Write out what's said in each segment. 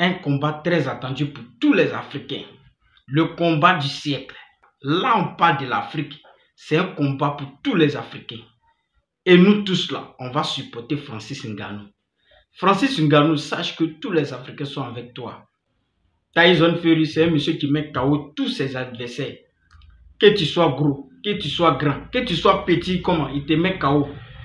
un combat très attendu pour tous les Africains. Le combat du siècle. Là, on parle de l'Afrique. C'est un combat pour tous les Africains. Et nous tous là, on va supporter Francis Ngannou. Francis Ngannou, sache que tous les Africains sont avec toi. Tyson Fury, c'est un monsieur qui met KO tous ses adversaires. Que tu sois gros, que tu sois grand, que tu sois petit, comment, il te met KO.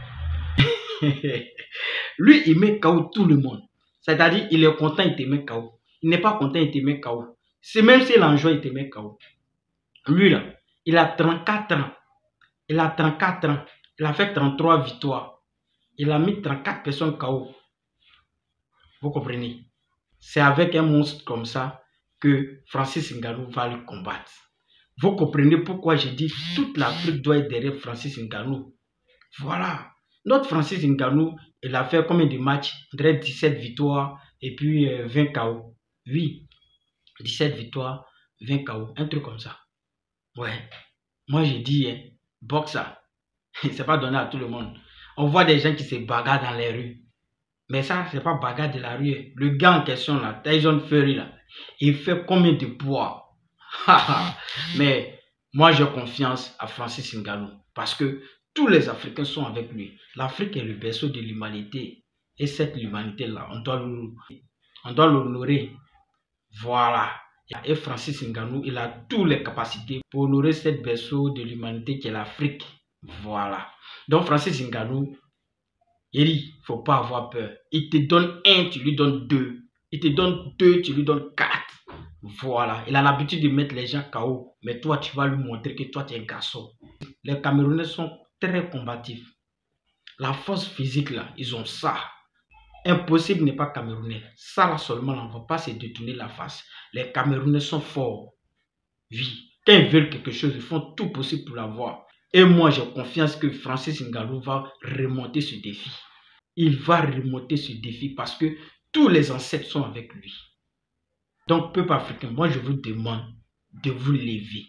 Lui, il met KO tout le monde. C'est-à-dire, il est content, il te met KO. Il n'est pas content, il te met KO. C'est même si l'enjeu, il te met KO. Lui, là, il a 34 ans. Il a 34 ans. Il a fait 33 victoires. Il a mis 34 personnes KO. Vous comprenez? C'est avec un monstre comme ça que Francis Ngannou va le combattre. Vous comprenez pourquoi j'ai dit toute l'Afrique doit être derrière Francis Ngannou. Voilà. Notre Francis Ngannou, il a fait combien de matchs? 17 victoires et puis 20 KO. Oui, 17 victoires, 20 KO. Un truc comme ça. Ouais. Moi, j'ai dit, hein, boxe, c'est pas donné à tout le monde. On voit des gens qui se bagarrent dans les rues. Mais ça, c'est pas bagarre de la rue. Le gars en question, là, Tyson Fury, là, il fait combien de poids? Mais moi, j'ai confiance à Francis Ngannou parce que tous les Africains sont avec lui. L'Afrique est le berceau de l'humanité. Et cette humanité-là, on doit l'honorer. Voilà. Et Francis Ngannou, il a toutes les capacités pour honorer cette berceau de l'humanité qui est l'Afrique. Voilà. Donc, Francis Ngannou, il dit, il ne faut pas avoir peur. Il te donne 1, tu lui donnes 2. Il te donne 2, tu lui donnes 4. Voilà. Il a l'habitude de mettre les gens KO. Mais toi, tu vas lui montrer que toi, tu es un garçon. Les Camerounais sont très combatifs. La force physique, là, ils ont ça. Impossible n'est pas Camerounais. Ça, là seulement, on ne va pas se détourner la face. Les Camerounais sont forts. Oui. Quand ils veulent quelque chose, ils font tout possible pour l'avoir. Et moi, j'ai confiance que Francis Ngannou va remonter ce défi. Il va remonter ce défi parce que tous les ancêtres sont avec lui. Donc, peuple africain, moi, je vous demande de vous lever.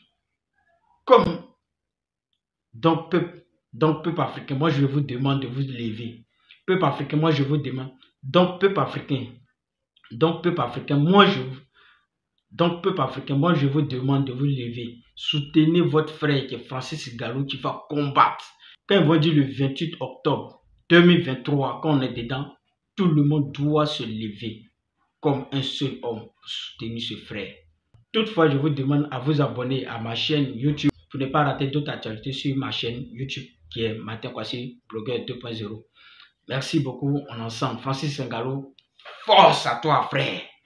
Donc, peuple africain, moi, je vous demande de vous lever. Peuple africain, moi, je vous demande. Donc, peuple africain, moi, je vous demande de vous lever. Soutenez votre frère qui est Francis Ngannou qui va combattre. Quand ils vont dire le 28 octobre 2023, quand on est dedans, tout le monde doit se lever comme un seul homme pour soutenir ce frère. Toutefois, je vous demande à vous abonner à ma chaîne YouTube pour ne pas rater d'autres actualités sur ma chaîne YouTube qui est Martin Kwasi, blogueur 2.0. Merci beaucoup, on est ensemble. Francis Ngannou, force à toi frère.